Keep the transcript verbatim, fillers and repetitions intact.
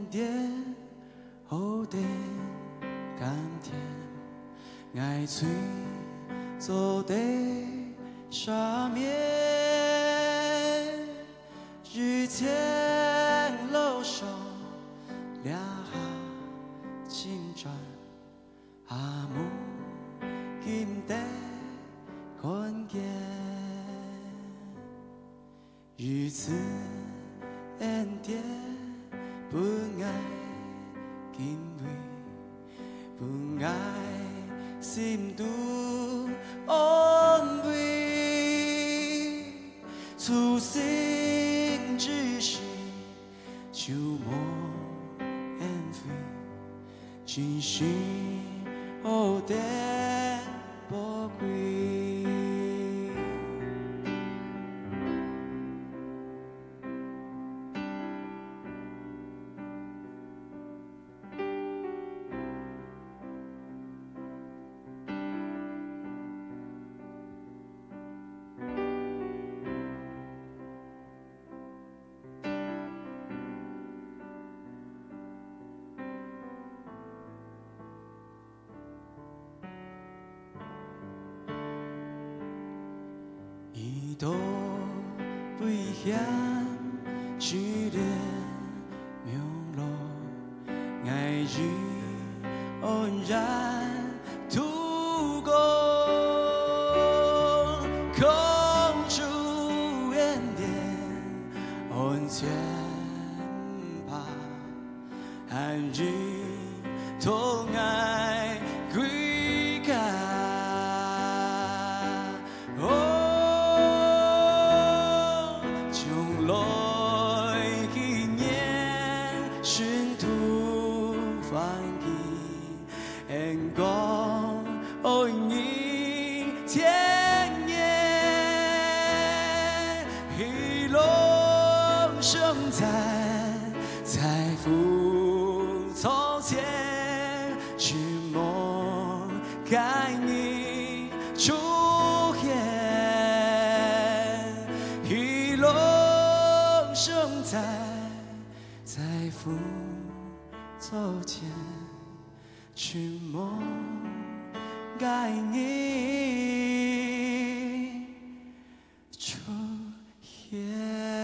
点后的甘甜，爱嘴走在上面，日天路上俩下金砖，阿母金地看见，日子恩典不爱因为不爱心度安慰，初心之时就莫恩惠，真心好的宝贵。一朵危险剧烈明落，爱日安然度过，空出恩典安全吧，寒日同爱归家。寻途翻译，眼光爱你天年，一路生财，财富从前，只梦该你出现，一路生财。财富走前，寻梦该你出现。